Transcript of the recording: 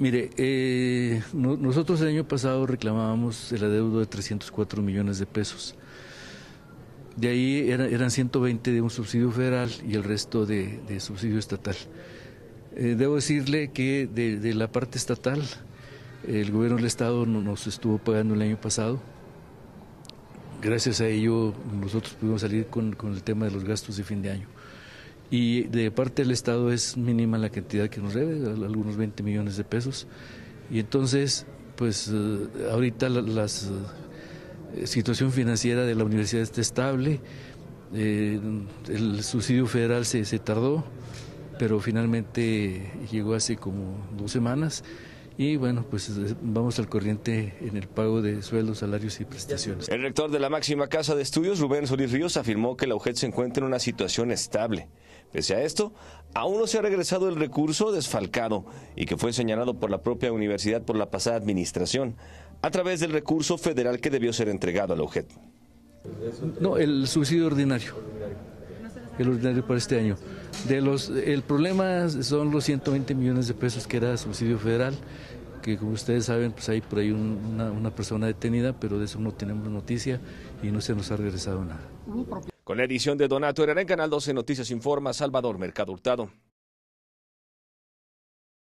Mire, nosotros el año pasado reclamábamos el adeudo de 304 millones de pesos. De ahí eran 120 de un subsidio federal y el resto de subsidio estatal. Debo decirle que de la parte estatal, el gobierno del estado nos estuvo pagando el año pasado. Gracias a ello nosotros pudimos salir con el tema de los gastos de fin de año. Y de parte del estado es mínima la cantidad que nos debe, algunos 20 millones de pesos. Y entonces, pues ahorita la situación financiera de la universidad está estable, el subsidio federal se tardó, pero finalmente llegó hace como 2 semanas. Y bueno, pues vamos al corriente en el pago de sueldos, salarios y prestaciones. El rector de la máxima casa de estudios, Rubén Solís Ríos, afirmó que la UGED se encuentra en una situación estable. Pese a esto, aún no se ha regresado el recurso desfalcado y que fue señalado por la propia universidad por la pasada administración, a través del recurso federal que debió ser entregado a la UGED. No, el subsidio ordinario. El ordinario para este año. El problema son los 120 millones de pesos que era subsidio federal, que como ustedes saben, pues hay por ahí una persona detenida, pero de eso no tenemos noticia y no se nos ha regresado nada. Con la edición de Donato Herrera en Canal 12 Noticias informa Salvador Mercado Hurtado.